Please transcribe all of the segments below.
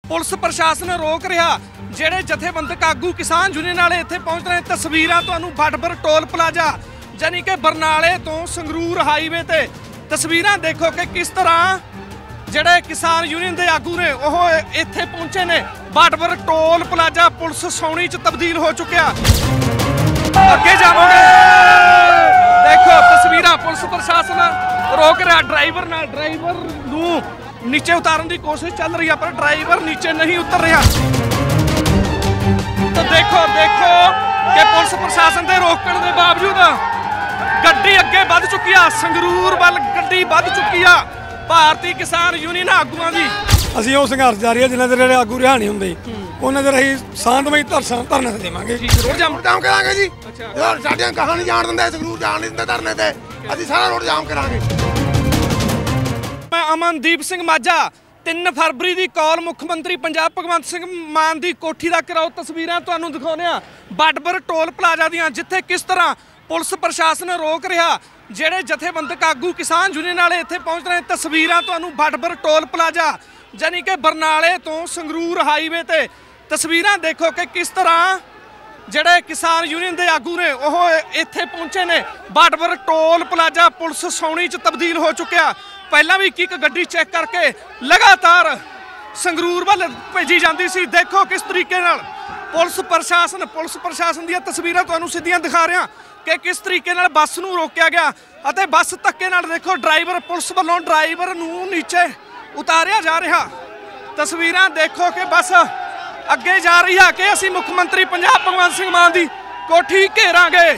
Police प्रशासन रोक रहा। ਜਿਹੜੇ ਜਥੇਬੰਦਕ ਆਗੂ किसान यूनियन वाले ਇੱਥੇ ਪਹੁੰਚ ਰਹੇ। ਤਸਵੀਰਾਂ ਤੁਹਾਨੂੰ ਬਾਡਬਰ ਟੋਲ ਪਲਾਜ਼ਾ ਜਾਨੀ ਕਿ ਬਰਨਾਲੇ ਤੋਂ ਸੰਗਰੂਰ ਹਾਈਵੇ ਤੇ ਤਸਵੀਰਾਂ ਦੇਖੋ ਕਿ ਕਿਸ ਤਰ੍ਹਾਂ ਜਿਹੜੇ ਕਿਸਾਨ ਯੂਨੀਅਨ ਦੇ ਆਗੂ ਨੇ ਉਹ ਇੱਥੇ ਪਹੁੰਚੇ ਨੇ। ਬਾਡਬਰ ਟੋਲ ਪਲਾਜ਼ਾ ਪੁਲਿਸ ਸੌਣੀ 'ਚ ਤਬਦੀਲ ਹੋ ਚੁੱਕਿਆ। ਅੱਗੇ ਜਾਵਾਂਗੇ, ਦੇਖੋ ਤਸਵੀਰਾਂ ਪੁਲਿਸ ਪ੍ਰਸ਼ਾਸਨ ਰੋਕ ਰਿਹਾ। ਡਰਾਈਵਰ ਨੂੰ नीचे उतारने की कोशिश चल रही है पर ड्राइवर नीचे नहीं उतर रहा। तो देखो कि पुलिस प्रशासन के रोकने के बावजूद गड्डी अगे बढ़ चुकी है। संगरूर वाल गड्डी बढ़ चुकी है। भारतीय किसान यूनियन आगुआं दी ਅਸੀਂ ਉਹ ਸੰਘਰਸ਼ ਜਾਰੀ ਹੈ। ਜਿੰਨਾ ਚਿਰ ਆਗੂ ਰਿਹਾ ਨਹੀਂ ਹੁੰਦੇ ਉਹਨਾਂ ਚਿਰ ਅਸੀਂ ਸ਼ਾਂਤਮਈ ਧਰਨਾ ਦੇਵਾਂਗੇ। ਰੋਡ ਜਾਮ ਕਰਾਂਗੇ ਜੀ। ਸਾਡੀਆਂ ਗਾਹਾਂ ਨਹੀਂ ਜਾਣ ਦਿੰਦੇ, ਸੰਗਰੂਰ ਜਾਣ ਨਹੀਂ ਦਿੰਦੇ ਧਰਨੇ ਤੇ, ਅਸੀਂ ਸਾਰਾ ਰੋਡ ਜਾਮ ਕਰਾਂਗੇ। मैं अमनदीप सिंह माझा 3 फरवरी की कॉल मुख्यमंत्री पंजाब भगवंत सिंह मान की कोठी का कराओ। तस्वीरां तुहानूं दिखाउने आ बाडबर टोल प्लाजा दियां जिथे किस तरह पुलिस प्रशासन रोक रहा। ਜਿਹੜੇ ਜਥੇਬੰਦਕ ਆਗੂ किसान यूनियन वाले ਇੱਥੇ पहुंच रहे। तस्वीरां तुहानूं बाडबर टोल प्लाजा जानी कि बरनाले तो संगरूर हाईवे ते तस्वीरां देखो कि किस तरह ਜਿਹੜੇ किसान यूनियन के आगू ने ਉਹ ਇੱਥੇ पहुंचे ने। बाडबर टोल प्लाजा पुलिस सौਣੀ 'ਚ तब्दील हो चुकिया। ਪਹਿਲਾਂ ਵੀ ਇੱਕ ਗੱਡੀ ਚੈੱਕ ਕਰਕੇ ਲਗਾਤਾਰ ਸੰਗਰੂਰ ਵੱਲ ਭੇਜੀ ਜਾਂਦੀ ਸੀ। ਦੇਖੋ ਕਿਸ ਤਰੀਕੇ ਨਾਲ ਪੁਲਿਸ ਪ੍ਰਸ਼ਾਸਨ ਦੀਆਂ ਤਸਵੀਰਾਂ ਤੁਹਾਨੂੰ ਸਿੱਧੀਆਂ ਦਿਖਾ ਰਿਹਾ ਕਿ ਕਿਸ ਤਰੀਕੇ ਨਾਲ ਬੱਸ ਨੂੰ ਰੋਕਿਆ ਗਿਆ ਅਤੇ ਬੱਸ ਧੱਕੇ ਨਾਲ ਦੇਖੋ ਪੁਲਿਸ ਵੱਲੋਂ ਡਰਾਈਵਰ ਨੂੰ ਨੀਚੇ ਉਤਾਰਿਆ ਜਾ ਰਿਹਾ। ਤਸਵੀਰਾਂ ਦੇਖੋ ਕਿ ਬੱਸ ਅੱਗੇ ਜਾ ਰਹੀ ਹੈ ਕਿ ਅਸੀਂ ਮੁੱਖ ਮੰਤਰੀ ਪੰਜਾਬ ਭਗਵੰਤ ਸਿੰਘ ਮਾਨ ਦੀ ਕੋਠੀ ਘੇਰਾਂਗੇ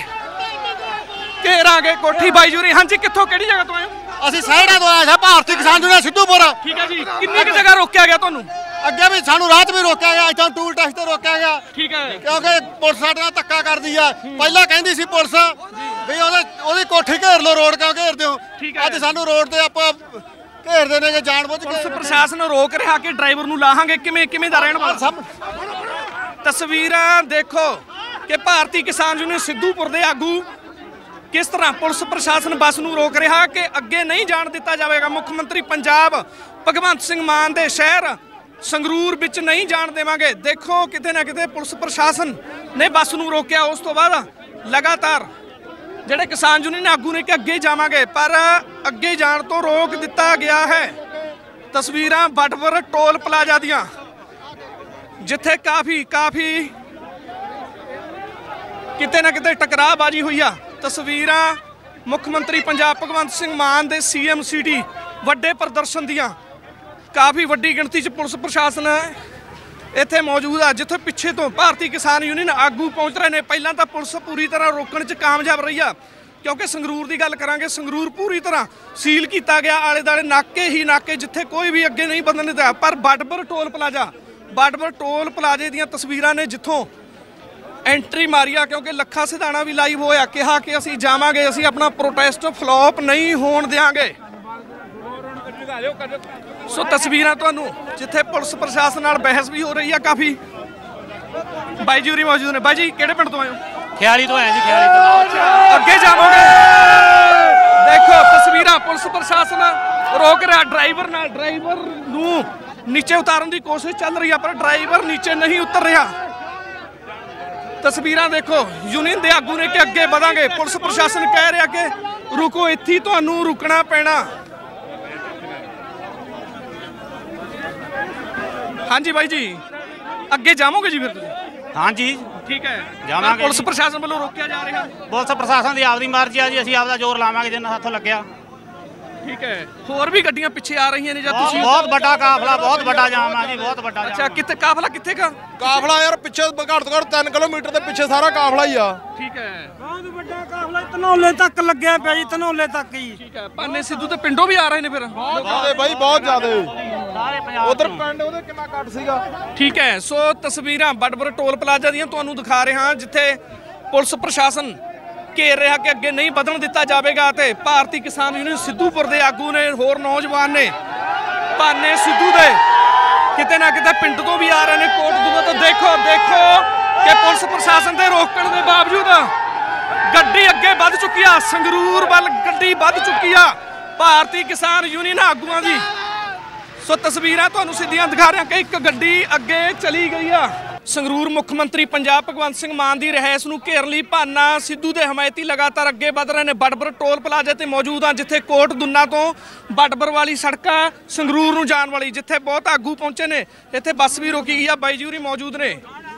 ਕੋਠੀ। ਬਾਈ ਜੂਰੀ ਹਾਂਜੀ, ਕਿੱਥੋਂ ਕਿਹੜੀ ਜਗ੍ਹਾ ਤੋਂ ਆਏ ਹੋ? ਅਸੀਂ ਸਹਿੜਾ ਤੋਂ ਆਏ ਸਾਂ, ਭਾਰਤੀ ਕਿਸਾਨ ਯੂਨੀਅਨ ਸਿੱਧੂਪੁਰ। ਠੀਕ ਹੈ ਜੀ। ਕਿੰਨੀ ਕੁ ਜਗ੍ਹਾ ਰੋਕਿਆ ਗਿਆ ਤੁਹਾਨੂੰ? ਅੱਗੇ ਵੀ ਸਾਨੂੰ ਰਾਹ 'ਚ ਵੀ ਰੋਕਿਆ ਗਿਆ, ਇੱਥੋਂ ਟੂਲ ਟੈਕਸ ਤੇ ਰੋਕਿਆ ਗਿਆ। ਠੀਕ ਹੈ। ਕਿਉਂਕਿ ਪੁਲਿਸ ਸਾਡੇ ਨਾਲ ਧੱਕਾ ਕਰਦੀ ਆ। ਪਹਿਲਾਂ ਕਹਿੰਦੀ ਸੀ ਪੁਲਿਸ ਵੀ ਉਹਦੀ ਕੋਠੀ ਘੇਰ ਲਓ, ਰੋਡ ਕਿਉਂ ਘੇਰਦੇ ਹੋ? ਅੱਜ ਸਾਨੂੰ ਰੋਡ ਤੇ ਆਪਾਂ ਘੇਰਦੇ ਨੇ ਕਿ ਜਾਣਬੁੱਝ ਕੇ। ਪੁਲਿਸ ਪ੍ਰਸ਼ਾਸਨ ਰੋਕ ਰਿਹਾ ਕਿ ਡਰਾਈਵਰ ਨੂੰ ਲਾਹਾਂਗੇ ਕਿਵੇਂ ਦਾ ਰਹਿਣ ਵਾਲਾ। ਤਸਵੀਰਾਂ ਦੇਖੋ ਕਿ ਭਾਰਤੀ ਕਿਸਾਨ ਯੂਨੀਅਨ ਸਿੱਧੂਪੁਰ ਦੇ ਆਗੂ किस तरह पुलिस प्रशासन बस नूं रोक रहा कि अगे नहीं जाण दिता जाएगा। मुख्यमंत्री पंजाब भगवंत सिंह मान दे शहर संगरूर विच नहीं जाण देवांगे। देखो किते ना किते पुलिस प्रशासन ने बस नूं रोकिया। उस तो बाद लगातार जिहड़े किसान यूनियन आगू ने कि अगे जावांगे पर अगे जाण तो रोक दिता गया है। तस्वीरां बाडबर टोल प्लाजा दियां जिथे काफ़ी किते ना किते टकराबाजी हुई आ। तस्वीरां मुख मंत्री पंजाब भगवंत सिंह मान दे CM सिटी वड्डे प्रदर्शन दियां काफ़ी वड्डी गिणती च पुलिस प्रशासन इत्थे मौजूद है। जिथे पिछे तो भारतीय किसान यूनियन आगू पहुंच रहे हैं। पहलां तां पुलिस पूरी तरह रोकण च कामयाब रही है क्योंकि संगरूर की गल करांगे, संगरूर पूरी तरह सील किया गया। आले दुआले नाके जिथे कोई भी अगे नहीं बदलने दिया। पर बाडबर टोल प्लाजे दीयां तस्वीरां ने जिथों एंट्री मारी आ क्योंकि लखा सिधाना भी लाइव होया कहा कि असीं जावांगे, असीं अपना प्रोटेस्ट फ्लॉप नहीं होण देंगे। सो तस्वीरां तुहानूं जिथे पुलिस प्रशासन नाल बहस भी हो रही है काफ़ी। बाई जी मौजूद ने। बाई जी किहड़े पिंड तो आए हो? खियाली तो आए जी, खियाली तो। अगे जावांगे, देखो तस्वीरां पुलिस प्रशासन रोक रहा। ड्राइवर नूं नीचे उतारने की कोशिश चल रही है पर ड्राइवर नीचे नहीं उतर रहा। तस्वीरां देखो यूनियन के आगू ने कि अगे बढ़ांगे। पुलिस प्रशासन कह रहा कि रुको, इत्थे तुहानूं रुकना पैना। हाँ जी बाई जी, अगे जावोगे जी फिर? हाँ जी ठीक है, जावांगे। पुलिस प्रशासन वालों रोकिया जा रहा। पुलिस प्रशासन की आपकी मर्जी है जी, असीं आपदा जोर लावांगे जिन्ना हत्थों लग्या। ठीक है। होर भी गड्डियां पिछे आ रही ने? बहुत बड़ा काफला, बहुत बड़ा जाम है जी, बहुत बड़ा। अच्छा, कितने काफला कितने का? ਕਾਫਲਾ ਯਾਰ ਪਿੱਛੇ ਘੱਟ ਤੋਂ ਘੱਟ 3 ਕਿਲੋਮੀਟਰ ਦੇ ਪਿੱਛੇ ਸਾਰਾ ਕਾਫਲਾ ਹੀ ਆ। ਠੀਕ ਹੈ। ਬਹੁਤ ਵੱਡਾ ਕਾਫਲਾ ਧਨੌਲੇ ਤੱਕ ਲੱਗਿਆ ਪਿਆ ਜੀ, ਧਨੌਲੇ ਤੱਕ ਹੀ। ਠੀਕ ਹੈ। ਭਾਨੇ ਸਿੱਧੂ ਤੇ ਪਿੰਡੋਂ ਵੀ ਆ ਰਹੇ ਨੇ ਫਿਰ? ਬਹੁਤ ਜ਼ਿਆਦੇ ਬਾਈ, ਬਹੁਤ ਜ਼ਿਆਦੇ। ਸਾਰੇ ਪੰਜਾਬ ਉਧਰ ਪਿੰਡ ਉਹਦੇ ਕਿੰਨਾ ਘੱਟ ਸੀਗਾ। ਠੀਕ ਹੈ। ਸੋ ਤਸਵੀਰਾਂ ਬਾਡਬਰ ਟੋਲ ਪਲਾਜ਼ਾ ਦੀਆਂ ਤੁਹਾਨੂੰ ਦਿਖਾ ਰਿਹਾ ਜਿੱਥੇ ਪੁਲਿਸ ਪ੍ਰਸ਼ਾਸਨ ਘੇਰ ਰਿਹਾ ਕਿ ਅੱਗੇ ਨਹੀਂ ਵਧਣ ਦਿੱਤਾ ਜਾਵੇਗਾ ਤੇ ਭਾਰਤੀ ਕਿਸਾਨ ਯੂਨੀਅਨ ਸਿੱਧੂਪੁਰ ਦੇ ਆਗੂ ਨੇ ਹੋਰ ਨੌਜਵਾਨ ਨੇ ਭਾਨੇ ਸਿੱਧੂ ਦੇ किते ना किते पिंड तो भी आ रहे हैं, कोटदूआ तो। देखो कि पुलिस प्रशासन के रोकण के बावजूद गड्डी अगे बढ़ चुकी है। संगरूर वाल गड्डी बढ़ चुकी है भारतीय किसान यूनियन आगुआं दी। ਸੋ ਤਸਵੀਰਾਂ ਤੁਹਾਨੂੰ ਸਿੱਧੀਆਂ ਦਿਖਾ ਰਿਹਾ ਕਿ ਇੱਕ ਗੱਡੀ ਅੱਗੇ ਚਲੀ ਗਈ ਆ। ਸੰਗਰੂਰ ਮੁੱਖ ਮੰਤਰੀ ਪੰਜਾਬ ਭਗਵੰਤ ਸਿੰਘ ਮਾਨ ਦੀ ਰਿਹਾਇਸ਼ ਨੂੰ ਘੇਰਨ ਲਈ ਭਾਨਾ ਸਿੱਧੂ ਦੇ ਹਮਾਇਤੀ ਲਗਾਤਾਰ ਅੱਗੇ ਵਧ ਰਹੇ ਨੇ। ਬਡਬਰ ਟੋਲ ਪਲਾਜ਼ਾ ਤੇ ਮੌਜੂਦ ਆ, ਜਿੱਥੇ ਕੋਟ ਦੁੰਨਾ ਤੋਂ ਬਡਬਰ ਵਾਲੀ ਸੜਕ ਆ ਸੰਗਰੂਰ ਨੂੰ ਜਾਣ ਵਾਲੀ, ਜਿੱਥੇ ਬਹੁਤ ਆਗੂ ਪਹੁੰਚੇ ਨੇ। ਇੱਥੇ ਬੱਸ ਵੀ ਰੋਕੀ ਗਈ ਆ। ਬਾਈ ਜੀ ਹੋਰੀ ਮੌਜੂਦ ਨੇ।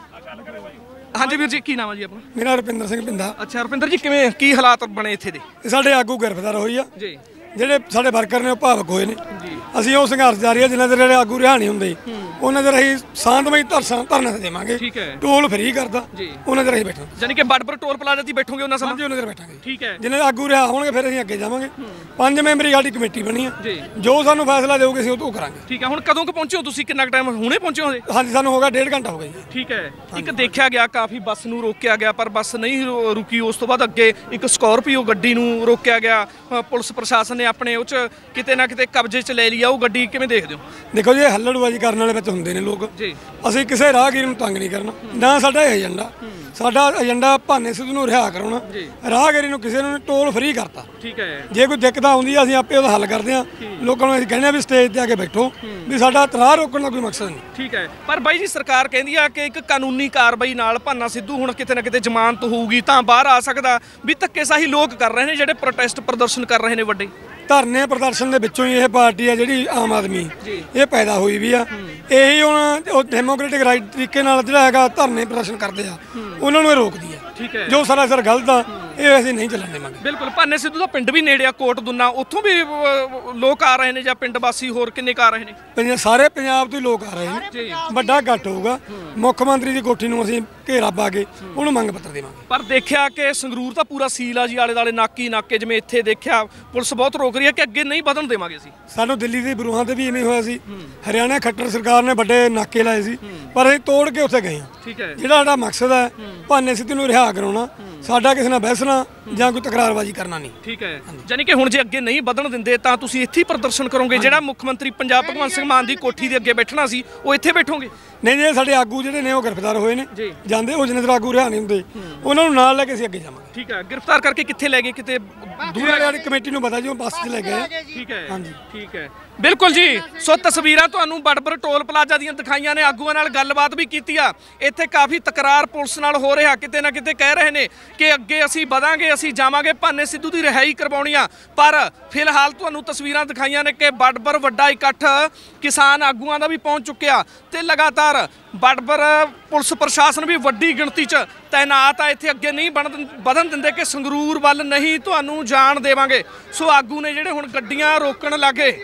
ਹਾਂਜੀ ਵੀਰ ਜੀ, ਕੀ ਨਾਮ ਆ ਜੀ ਆਪਣਾ? ਮੇਰਾ ਰੁਪਿੰਦਰ ਸਿੰਘ ਪਿੰਦਾ। ਅੱਛਾ ਰੁਪਿੰਦਰ ਜੀ, ਕਿਵੇਂ ਕੀ ਹਾਲਾਤ ਬਣੇ ਇੱਥੇ ਦੇ? ਸਾਡੇ ਆਗੂ ਗ੍ਰਿਫਤਾਰ ਹੋਈ ਆ ਜੀ, ਜਿਹੜੇ ਸਾਡੇ ਵਰਕਰ ਨੇ ਉਹ ਭਾਵਕ ਹੋਏ ਨੇ। ਅਸੀਂ ਉਹ ਸੰਘਰਸ਼ ਜਾਰੀ ਆ, ਜਿੰਨਾ ਚਿਰ ਜਿਹੜੇ ਆਗੂ ਰਿਹਾ ਨਹੀਂ ਹੁੰਦੇ ਉਹਨਾਂ ਚਿਰ ਅਸੀਂ ਸ਼ਾਂਤਮਈ ਧਰਨਾ ਦੇਵਾਂਗੇ। ਠੀਕ ਹੈ। ਟੋਲ ਫਰੀ ਕਰਦਾ ਉਹਨਾਂ ਚਿਰ ਅਸੀਂ ਬੈਠਾਂਗੇ, ਯਾਨੀ ਕਿ ਬਡਬਰ ਟੋਲ ਪਲਾਜ਼ਾ ਤੇ ਬੈਠੋਗੇ ਉਹਨਾਂ ਸਮਾਂ? ਉਹਨਾਂ ਚਿਰ ਬੈਠਾਂਗੇ। ਠੀਕ ਹੈ। ਜਿੰਨੇ ਆਗੂ ਰਿਹਾ ਹੋਣਗੇ ਫਿਰ ਅਸੀਂ ਅੱਗੇ ਜਾਵਾਂਗੇ। 5 ਮੈਂਬਰੀ ਸਾਡੀ ਕਮੇਟੀ ਬਣੀ ਆ, ਜੋ ਸਾਨੂੰ ਫੈਸਲਾ ਦੇਊਗੇ ਅਸੀਂ ਉਹ ਕਰਾਂਗੇ। ਠੀਕ ਹੈ। ਹੁਣ ਕਦੋਂ ਕੁ ਪਹੁੰਚੇ ਹੋ ਤੁਸੀਂ? ਕਿੰਨਾ ਟਾਈਮ ਹੁਣੇ ਪਹੁੰਚੇ ਹੋ? ਹਾਂਜੀ, ਸਾਨੂੰ ਹੋ ਗਿਆ 1.5 ਘੰਟਾ ਹੋ ਗਿਆ ਜੀ। ਠੀਕ ਹੈ। ਇੱਕ ਦੇਖਿਆ ਗਿਆ ਕਾਫੀ ਬੱਸ ਨੂੰ ਰੋਕਿਆ ਗਿਆ, ਪਰ ਬੱਸ ਨਹੀਂ ਰੁਕੀ। ਉਸ ਤੋਂ ਬਾਅਦ ਅੱਗੇ ਇੱਕ ਸਕਾਰਪੀਓ ਗੱਡੀ ਨੂੰ ਰੋਕਿਆ ਗਿਆ। ਪੁਲਿਸ ਪ੍ਰਸ਼ਾਸਨ ਨੇ ਆਪਣੇ ਉਹ 'ਚ ਕਿਤੇ ਨਾ ਕਿਤੇ ਕਬਜ਼ੇ 'ਚ ਲੈ ਲਿਆ ਉਹ ਗੱਡੀ। ਕਿਵੇਂ ਦੇਖਦੇ ਹੋ? ਦੇਖੋ ਜੀ, ਹੱਲੜਬਾਜ਼ੀ ਕਰਨ ਵਾਲੇ ਵਿੱਚ ਹੁੰਦੇ ਨੇ ਲੋਕ। ਅਸੀਂ ਕਿਸੇ ਰਾਹਗੀਰ ਨੂੰ ਤੰਗ ਨਹੀਂ ਕਰਨਾ, ਨਾ ਸਾਡਾ ਇਹ ਏਜੰਡਾ। ਸਾਡਾ ਏਜੰਡਾ ਭਾਨੇ ਸਿੱਧੂ ਨੂੰ ਰਿਹਾ ਕਰਾਉਣਾ। ਰਾਹਗੀਰੀ ਨੂੰ ਕਿਸੇ ਨੂੰ ਟੋਲ ਫਰੀ ਕਰਤਾ। ਠੀਕ ਹੈ। ਜੇ ਕੋਈ ਦਿੱਕਤ ਆਉਂਦੀ ਆ ਅਸੀਂ ਆਪੇ ਉਹਦਾ ਹੱਲ ਕਰਦੇ ਆ। ਲੋਕਾਂ ਨੂੰ ਅਸੀਂ ਕਹਿੰਦੇ ਆ ਵੀ ਸਟੇਜ ਤੇ ਆ ਕੇ ਬੈਠੋ, ਵੀ ਸਾਡਾ ਤਰਾਹ ਰੋਕਣ ਦਾ ਕੋਈ ਮਕਸਦ ਨਹੀਂ। ਠੀਕ ਹੈ। ਪਰ ਬਾਈ ਜੀ, ਸਰਕਾਰ ਕਹਿੰਦੀ ਆ ਕਿ ਇੱਕ ਕਾਨੂੰਨੀ ਕਾਰਵਾਈ ਨਾਲ ਭਾਨਾ ਸਿੱਧੂ ਹੁਣ ਕਿਤੇ ਨਾ ਕਿਤੇ ਜ਼ਮਾਨਤ ਹੋਊਗੀ ਤਾਂ ਬਾਹਰ ਆ ਸਕਦਾ। ਵੀ ਧੱਕੇਸ਼ਾਹੀ ਲੋਕ ਕਰ ਰਹੇ ਨੇ, ਜਿਹੜੇ ਪ੍ਰੋਟੈਸਟ ਪ੍ਰਦਰਸ਼ਨ ਕਰ ਰਹੇ ਨੇ ਵੱਡੇ। ਧਰਨੇ ਪ੍ਰਦਰਸ਼ਨ ਦੇ ਵਿੱਚੋਂ ਹੀ ਇਹ ਪਾਰਟੀ ਆ ਜਿਹੜੀ ਆਮ ਆਦਮੀ ਇਹ ਪੈਦਾ ਹੋਈ ਵੀ ਆ। ਇਹੀ ਹੁਣ ਡੈਮੋਕ੍ਰੈਟਿਕ ਰਾਈਟ ਤਰੀਕੇ ਨਾਲ ਜਿਹੜਾ ਹੈਗਾ ਧਰਨੇ ਪ੍ਰਦਰਸ਼ਨ ਕਰਦੇ ਆ, ਉਹਨਾਂ ਨੂੰ ਇਹ ਰੋਕਦੀ ਆ। ਠੀਕ ਹੈ। ਜੋ ਸਰਾਸਰ ਗਲਤ ਆ, ਇਹ ਅਸੀਂ ਨਹੀਂ ਚੱਲਣ ਦੇਵਾਂਗੇ। ਬਿਲਕੁਲ। ਭਾਨੇ ਸਿੱਧੂ ਦਾ ਪਿੰਡ ਵੀ ਨੇੜੇ ਆ, ਕੋਟ ਦੁੰਨਾ, ਉੱਥੋਂ ਵੀ ਲੋਕ ਆ ਰਹੇ ਨੇ, ਜਾਂ ਪਿੰਡ ਵਾਸੀ ਹੋਰ ਕਿੰਨੇ ਆ ਰਹੇ ਨੇ? ਸਾਰੇ ਪੰਜਾਬ ਤੋਂ ਹੀ ਲੋਕ ਆ ਰਹੇ ਨੇ। ਵੱਡਾ ਇਕੱਠ ਹੋਊਗਾ। ਮੁੱਖ ਮੰਤਰੀ ਦੀ ਕੋਠੀ ਨੂੰ ਅਸੀਂ ਘੇਰਾ ਪਾ ਕੇ ਉਹਨੂੰ ਮੰਗ ਪੱਤਰ ਦੇਵਾਂਗੇ। ਪਰ ਦੇਖਿਆ ਕਿ ਸੰਗਰੂਰ ਤਾਂ ਪੂਰਾ ਸੀਲ ਆ ਜੀ, ਆਲੇ ਦੁਆਲੇ ਨਾਕੇ। ਜਿਵੇਂ ਇੱਥੇ ਦੇਖਿਆ ਪੁਲਿਸ ਬਹੁਤ ਰੋਕ ਰਹੀ ਹੈ ਕਿ ਅੱਗੇ ਨਹੀਂ ਵਧਣ ਦੇਵਾਂਗੇ ਅਸੀਂ। ਸਾਨੂੰ ਦਿੱਲੀ ਦੇ ਬਰੂਹਾਂ ਤੇ ਵੀ ਇਵੇਂ ਹੋਇਆ ਸੀ। ਹਰਿਆਣਾ ਖੱਟਰ ਸਰਕਾਰ ਨੇ ਵੱਡੇ ਨਾਕੇ ਲਾਏ ਸੀ, ਪਰ ਅਸੀਂ ਤੋੜ ਕੇ ਉੱਥੇ ਗਏ ਹਾਂ। ਠੀਕ ਹੈ। ਜਿਹੜਾ ਸਾਡਾ ਮਕਸਦ ਹੈ ਭਾਨੇ ਸਿੱਧੂ ਨੂੰ ਰਿਹਾ ਕਰਾਉਣਾ, ਸਾਡਾ ਕਿਸੇ ਨਾਲ ਬਹਿਸਣਾ ਜਾਂ ਕੋਈ ਤਕਰਾਰਬਾਜ਼ੀ ਕਰਨਾ ਨਹੀਂ। ਠੀਕ ਹੈ। ਯਾਨੀ ਕਿ ਹੁਣ ਜੇ ਅੱਗੇ ਨਹੀਂ ਵਧਣ ਦਿੰਦੇ ਤਾਂ ਤੁਸੀਂ ਇੱਥੇ ਹੀ ਪ੍ਰਦਰਸ਼ਨ ਕਰੋਗੇ? ਜਿਹੜਾ ਮੁੱਖ ਮੰਤਰੀ ਪੰਜਾਬ ਭਗਵੰਤ ਸਿੰਘ ਮਾਨ ਦੀ ਕੋਠੀ ਦੇ ਅੱਗੇ ਬੈਠਣਾ ਸੀ, ਉਹ ਇੱਥੇ ਬੈਠੋਗੇ? ਨਹੀਂ ਜੀ, ਸਾਡੇ ਆਗੂ ਜਿਹੜੇ ਨੇ ਉਹ ਗ੍ਰਿਫਤਾਰ ਹੋਏ ਨੇ। ਜਾਂਦੇ ਉਹ ਜਿੰਨੇ ਚਿਰ ਆਗੂ ਰਿਹਾ ਨਹੀਂ ਹੁੰਦੇ ਉਹਨਾਂ ਨੂੰ ਨਾਲ ਲੈ ਕੇ ਅਸੀਂ ਅੱਗੇ ਜਾਵਾਂਗੇ। ਠੀਕ ਹੈ। ਗ੍ਰਿਫਤਾਰ ਕਰਕੇ ਕਿੱਥੇ ਲੈ ਗਏ? ਕਿਤੇ ਦੂਰ ਵਾਲੀ ਕਮੇਟੀ ਨੂੰ ਪਤਾ ਜੀ, ਉਹ ਬੱਸ 'ਚ ਲੈ ਗਏ। ਠੀਕ ਹੈ। ਹਾਂਜੀ, ਠੀਕ ਹੈ। ਬਿਲਕੁਲ ਜੀ। ਸੋ ਤਸਵੀਰਾਂ ਤੁਹਾਨੂੰ ਬਡਬਰ ਟੋਲ ਪਲਾਜ਼ਾ ਦੀਆਂ ਦਿਖਾਈਆਂ ਨੇ। ਆਗੂਆਂ ਨਾਲ ਗੱਲਬਾਤ ਵੀ ਕੀਤੀ ਆ। ਇੱਥੇ ਕਾਫੀ ਤਕਰਾਰ ਪੁਲਿਸ ਨਾਲ ਹੋ ਰਿਹਾ। ਕਿਤੇ ਨਾ ਕਿਤੇ ਕਹਿ ਰਹੇ ਨੇ ਕਿ ਅੱਗੇ ਅਸੀਂ ਵਧਾਂਗੇ, ਅਸੀਂ ਜਾਵਾਂਗੇ, ਭਾਨੇ ਸਿੱਧੂ ਦੀ ਰਿਹਾਈ ਕਰਵਾਉਣੀ ਆ। ਪਰ ਫਿਲਹਾਲ ਤੁਹਾਨੂੰ ਤਸਵੀਰਾਂ ਦਿਖਾਈਆਂ ਨੇ ਕਿ ਬਡਬਰ ਵੱਡਾ ਇਕੱਠ ਕਿਸਾਨ ਆਗੂਆਂ ਦਾ ਵੀ ਪਹੁੰਚ ਚੁੱਕਿਆ ਤੇ ਲਗਾਤਾਰ ਬਡਬਰ ਪੁਲਿਸ ਪ੍ਰਸ਼ਾਸਨ ਵੀ ਵੱਡੀ ਗਿਣਤੀ 'ਚ ਤੈਨਾਤ ਆ। ਇੱਥੇ ਅੱਗੇ ਨਹੀਂ ਵਧਣ ਦਿੰਦੇ ਕਿ ਸੰਗਰੂਰ ਵੱਲ ਨਹੀਂ ਤੁਹਾਨੂੰ ਜਾਣ ਦੇਵਾਂਗੇ। ਸੋ ਆਗੂ ਨੇ ਜਿਹੜੇ ਹੁਣ ਗੱਡੀਆਂ ਰੋਕਣ ਲੱਗੇ।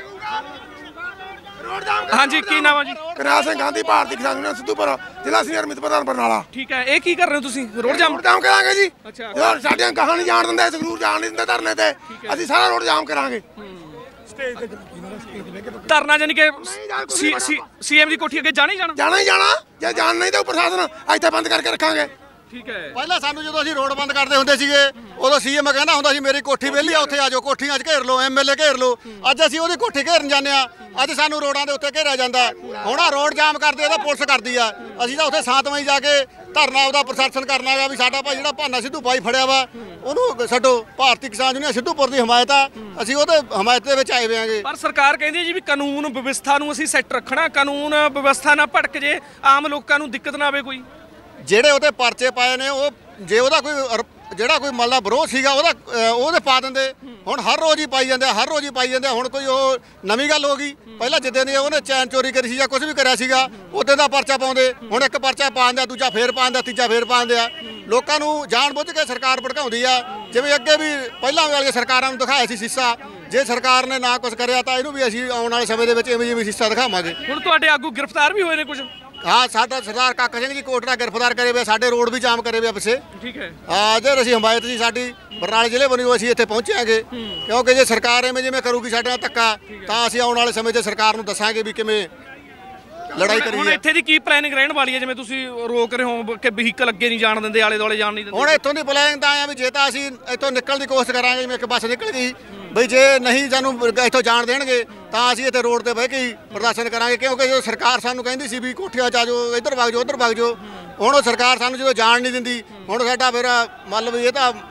ਹਾਂਜੀ, ਕੀ ਨਾਮ ਆ ਜੀ? ਕਰਨਾਲ ਸਿੰਘ ਗਾਂਧੀ, ਭਾਰਤੀ ਕਿਸਾਨ ਯੂਨੀਅਨ ਸਿੱਧੂਪੁਰ, ਜ਼ਿਲ੍ਹਾ ਸੀਨੀਅਰ ਮੀਤ ਪ੍ਰਧਾਨ ਬਰਨਾਲਾ। ਠੀਕ ਹੈ। ਇਹ ਕੀ ਕਰ ਰਹੇ ਹੋ ਤੁਸੀਂ? ਰੋਡ ਜਾਮ ਕਰਾਂਗੇ ਜੀ। ਅੱਛਾ। ਜਦੋਂ ਸਾਡੀਆਂ ਗਾਹਾਂ ਨਹੀਂ ਜਾਣ ਦਿੰਦੇ, ਸੰਗਰੂਰ ਜਾਣ ਨਹੀਂ ਦਿੰਦੇ ਧਰਨੇ ਤੇ, ਅਸੀਂ ਸਾਰਾ ਰੋਡ ਜਾਮ ਕਰਾਂਗੇ। ਧਰਨਾ ਯਾਨੀ ਕਿ ਸੀਐਮ ਦੀ ਕੋਠੀ ਅੱਗੇ ਜਾਣਾ ਹੀ ਜਾਣਾ? ਜੇ ਜਾਣ ਨਹੀਂ ਤਾਂ ਪ੍ਰਸ਼ਾਸਨ ਇੱਥੇ ਬੰਦ ਕਰਕੇ ਰੱਖਾਂਗੇ। ਠੀਕ ਹੈ। ਪਹਿਲਾਂ ਸਾਨੂੰ ਜਦੋਂ ਅਸੀਂ ਰੋਡ ਬੰਦ ਕਰਦੇ ਹੁੰਦੇ ਸੀਗੇ, ਉਦੋਂ ਸੀਐਮ ਕਹਿੰਦਾ ਹੁੰਦਾ ਸੀ ਮੇਰੀ ਕੋਠੀ ਵਿਹਲੀ ਆ, ਉੱਥੇ ਆ ਜਾਓ, ਕੋਠੀਆਂ 'ਚ ਘੇਰ ਲਓ, ਐਮਐਲਏ ਘੇਰ ਲਓ। ਅੱਜ ਅਸੀਂ ਉਹਦੀ ਕੋਠੀ ਘੇਰਨ ਜਾਂਦੇ ਆ, ਅੱਜ ਸਾਨੂੰ ਰੋਡਾਂ ਦੇ ਉੱਤੇ ਘੇਰਿਆ ਜਾਂਦਾ। ਹੁਣ ਆ ਰੋਡ ਜਾਮ ਕਰਦੇ ਉਹਦਾ ਪੁਲਿਸ ਕਰਦੀ ਆ। ਅਸੀਂ ਤਾਂ ਉੱਥੇ ਸ਼ਾਂਤਮਈ ਜਾ ਕੇ ਧਰਨਾ ਉਹਦਾ ਪ੍ਰਦਰਸ਼ਨ ਕਰਨਾ ਹੈਗਾ ਵੀ ਸਾਡਾ ਭਾਈ ਜਿਹੜਾ ਭਾਨਾ ਸਿੱਧੂ ਭਾਈ ਫੜਿਆ ਵਾ ਉਹਨੂੰ ਛੱਡੋ। ਭਾਰਤੀ ਕਿਸਾਨ ਯੂਨੀਅਨ ਸਿੱਧੂਪੁਰ ਦੀ ਹਮਾਇਤ ਆ, ਅਸੀਂ ਉਹਦੇ ਹਮਾਇਤ ਦੇ ਵਿੱਚ ਆਏ ਹੋਏ ਆਂਗੇ। ਪਰ ਸਰਕਾਰ ਕਹਿੰਦੀ ਹੈ ਜੀ ਵੀ ਕਾਨੂੰਨ ਵਿਵਸਥਾ ਨੂੰ ਅਸੀਂ ਸੈੱਟ ਰੱਖਣਾ, ਕਾਨੂੰਨ ਵਿਵਸਥਾ ਨਾ ਭਟਕ ਜੇ, ਆਮ ਲੋਕਾਂ ਨੂੰ ਦਿੱਕਤ ਨਾ ਆਵੇ ਕੋਈ। ਜਿਹੜੇ ਉਹਦੇ ਪਰਚੇ ਪਾਏ ਨੇ, ਉਹ ਜੇ ਉਹਦਾ ਕੋਈ ਜਿਹੜਾ ਕੋਈ ਮਤਲਬ ਵਿਰੋਧ ਸੀਗਾ ਉਹਦੇ ਪਾ ਦਿੰਦੇ। ਹੁਣ ਹਰ ਰੋਜ਼ ਹੀ ਪਾਈ ਜਾਂਦੇ, ਹਰ ਰੋਜ਼ ਹੀ ਪਾਈ ਜਾਂਦੇ। ਹੁਣ ਕੋਈ ਉਹ ਨਵੀਂ ਗੱਲ ਹੋ ਗਈ? ਪਹਿਲਾਂ ਜਿੱਦਾਂ ਦੀ ਉਹਨੇ ਚੈਨ ਚੋਰੀ ਕਰੀ ਸੀ ਜਾਂ ਕੁਝ ਵੀ ਕਰਿਆ ਸੀਗਾ, ਉਦੋਂ ਦਾ ਪਰਚਾ ਪਾਉਂਦੇ। ਹੁਣ ਇੱਕ ਪਰਚਾ ਪਾਉਂਦਾ, ਦੂਜਾ ਫੇਰ ਪਾਉਂਦਾ, ਤੀਜਾ ਫੇਰ ਪਾਉਂਦੇ ਆ। ਲੋਕਾਂ ਨੂੰ ਜਾਣ ਬੁੱਝ ਕੇ ਸਰਕਾਰ ਭੜਕਾਉਂਦੀ ਆ। ਜਿਵੇਂ ਅੱਗੇ ਵੀ ਪਹਿਲਾਂ ਵਾਲੀਆਂ ਸਰਕਾਰਾਂ ਨੂੰ ਦਿਖਾਇਆ ਸੀ ਸ਼ੀਸ਼ਾ, ਜੇ ਸਰਕਾਰ ਨੇ ਨਾ ਕੁਝ ਕਰਿਆ ਤਾਂ ਇਹਨੂੰ ਵੀ ਅਸੀਂ ਆਉਣ ਵਾਲੇ ਸਮੇਂ ਦੇ ਵਿੱਚ ਇਵੇਂ ਜਿਵੇਂ ਸ਼ੀਸ਼ਾ ਦਿਖਾਵਾਂਗੇ। ਹੁਣ ਤੁਹਾਡੇ ਆਗੂ ਗ੍ਰਿਫਤਾਰ ਵੀ ਹੋਏ ਨੇ ਕੁਝ? ਹਾਂ, ਸਾਡਾ ਸਰਦਾਰ ਕਾਕਾ ਸਿੰਘ ਜੀ ਕੋਟੜਾ ਗ੍ਰਿਫਤਾਰ ਕਰੇ ਵੇ, ਸਾਡੇ ਰੋਡ ਵੀ ਜਾਮ ਕਰੇ ਵੇ ਪਿੱਛੇ। ਠੀਕ ਹੈ। ਜੇ ਅਸੀਂ ਹਮਾਇਤ ਸੀ ਸਾਡੀ ਬਰਨਾਲੇ ਜ਼ਿਲ੍ਹੇ ਬਣੀ, ਅਸੀਂ ਇੱਥੇ ਪਹੁੰਚਾਂਗੇ, ਕਿਉਂਕਿ ਜੇ ਸਰਕਾਰ ਐਵੇਂ ਜਿਵੇਂ ਕਰੂਗੀ ਸਾਡੇ ਨਾਲ ਧੱਕਾ, ਤਾਂ ਅਸੀਂ ਆਉਣ ਵਾਲੇ ਸਮੇਂ 'ਚ ਸਰਕਾਰ ਨੂੰ ਦੱਸਾਂਗੇ ਵੀ ਕਿਵੇਂ ਲੜਾਈ ਕਰੀਏ। ਹੁਣ ਇੱਥੇ ਦੀ ਕੀ ਪਲੈਨਿੰਗ ਰਹਿਣ ਵਾਲੀ ਹੈ? ਜਿਵੇਂ ਤੁਸੀਂ ਰੋਕ ਰਹੇ ਹੋ ਕਿ ਵਹੀਕਲ ਅੱਗੇ ਨਹੀਂ ਜਾਣ ਦਿੰਦੇ, ਆਲੇ ਦੁਆਲੇ ਜਾਣ ਨਹੀਂ ਦਿੰਦੇ। ਹੁਣ ਇੱਥੋਂ ਦੀ ਪਲੈਨਿੰਗ ਤਾਂ ਆਇਆ ਵੀ ਜੇ ਤਾਂ ਅਸੀਂ ਇੱਥੋਂ ਨਿਕਲਣ ਦੀ ਕੋਸ਼ਿਸ਼ ਕਰਾਂਗੇ, ਜਿਵੇਂ ਇੱਕ ਬੱਸ ਨਿਕਲ ਗਈ, ਬਈ ਜੇ ਨਹੀਂ ਸਾਨੂੰ ਇੱਥੋਂ ਜਾਣ ਦੇਣਗੇ ਤਾਂ ਅਸੀਂ ਇੱਥੇ ਰੋਡ ਤੇ ਬਹਿ ਕੇ ਹੀ ਪ੍ਰਦਰਸ਼ਨ ਕਰਾਂਗੇ। ਕਿਉਂਕਿ ਜਦੋਂ ਸਰਕਾਰ ਸਾਨੂੰ ਕਹਿੰਦੀ ਸੀ ਵੀ ਕੋਠੀਆਂ 'ਚ ਆ ਜਾਓ, ਇੱਧਰ ਵਗ ਜਾਓ, ਉੱਧਰ ਵਗ ਜਾਓ, ਹੁਣ ਉਹ ਸਰਕਾਰ ਸਾਨੂੰ ਜਦੋਂ ਜਾਣ ਨਹੀਂ ਦਿੰਦੀ, ਹੁਣ ਸਾਡਾ ਫਿਰ ਮੰਨ ਲਓ ਵੀ ਇਹ ਤਾਂ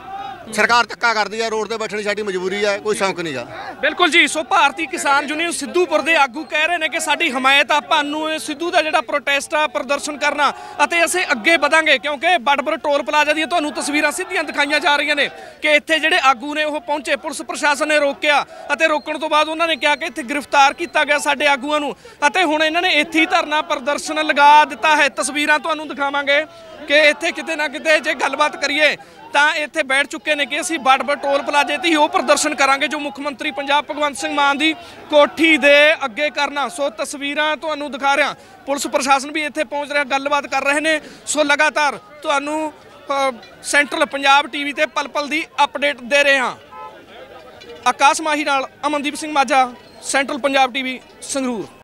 ਸਰਕਾਰ ਧੱਕਾ ਕਰਦੀ ਆ, ਰੋਡ ਤੇ ਬੈਠਣੀ ਸਾਡੀ ਮਜਬੂਰੀ ਆ, ਕੋਈ ਸ਼ੌਂਕ ਨਹੀਂਗਾ। ਬਿਲਕੁਲ ਜੀ। ਸੋ ਭਾਰਤੀ ਕਿਸਾਨ ਯੂਨੀਅਨ ਸਿੱਧੂਪੁਰ ਦੇ ਆਗੂ ਕਹਿ ਰਹੇ ਨੇ ਕਿ ਸਾਡੀ ਹਮਾਇਤ ਆ, ਭਾਨੂੰ ਸਿੱਧੂ ਦਾ ਜਿਹੜਾ ਪ੍ਰੋਟੈਸਟ ਆ ਪ੍ਰਦਰਸ਼ਨ ਕਰਨਾ ਅਤੇ ਅਸੀਂ ਅੱਗੇ ਵਧਾਂਗੇ, ਕਿਉਂਕਿ ਬੜਬੜ ਟੋਲ ਪਲਾਜ਼ਾ ਦੀਆਂ ਤੁਹਾਨੂੰ ਤਸਵੀਰਾਂ ਸਿੱਧੀਆਂ ਦਿਖਾਈਆਂ ਜਾ ਰਹੀਆਂ ਨੇ ਕਿ ਇੱਥੇ ਜਿਹੜੇ ਆਗੂ ਨੇ ਉਹ ਪਹੁੰਚੇ, ਪੁਲਿਸ ਪ੍ਰਸ਼ਾਸਨ ਨੇ ਰੋਕਿਆ ਅਤੇ ਰੋਕਣ ਤੋਂ ਬਾਅਦ ਉਹਨਾਂ ਨੇ ਕਿਹਾ ਕਿ ਇੱਥੇ ਗ੍ਰਿਫਤਾਰ ਕੀਤਾ ਗਿਆ ਸਾਡੇ ਆਗੂਆਂ ਨੂੰ ਅਤੇ ਹੁਣ ਇਹਨਾਂ ਨੇ ਇੱਥੇ ਹੀ ਧਰਨਾ ਪ੍ਰਦਰਸ਼ਨ ਲਗਾ ਦਿੱਤਾ ਹੈ। ਤਸਵੀਰਾਂ ਤੁਹਾਨੂੰ ਦਿਖਾਵਾਂਗੇ ਕਿ ਇੱਥੇ ਕਿਤੇ ਨਾ ਕਿਤੇ ਜੇ ਗੱਲਬਾਤ ਕਰੀਏ ਤਾਂ ਇੱਥੇ ਬੈਠ ਚੁੱਕੇ ਨੇ ਕਿ ਅਸੀਂ ਬੜਬੜ ਟੋਲ ਪਲਾਜ਼ੇ ਤੇ ਹੀ ਉਹ ਪ੍ਰਦਰਸ਼ਨ ਕਰਾਂਗੇ ਜੋ ਮੁੱਖ ਮੰਤਰੀ ਪੰਜਾਬ ਭਗਵੰਤ ਸਿੰਘ ਮਾਨ ਦੀ ਕੋਠੀ ਦੇ ਅੱਗੇ ਕਰਨਾ। ਸੋ ਤਸਵੀਰਾਂ ਤੁਹਾਨੂੰ ਦਿਖਾ ਰਿਹਾ, ਪੁਲਿਸ ਪ੍ਰਸ਼ਾਸਨ ਵੀ ਇੱਥੇ ਪਹੁੰਚ ਰਿਹਾ, ਗੱਲਬਾਤ ਕਰ ਰਹੇ ਨੇ। ਸੋ ਲਗਾਤਾਰ ਤੁਹਾਨੂੰ ਸੈਂਟਰਲ ਪੰਜਾਬ ਟੀਵੀ ਤੇ ਪਲ ਪਲ ਦੀ ਅਪਡੇਟ ਦੇ ਰਹੇ ਹਾਂ। ਆਕਾਸ਼ ਮਾਹੀ ਨਾਲ ਅਮਨਦੀਪ ਸਿੰਘ ਮਾਝਾ, ਸੈਂਟਰਲ ਪੰਜਾਬ ਟੀਵੀ, ਸੰਗਰੂਰ।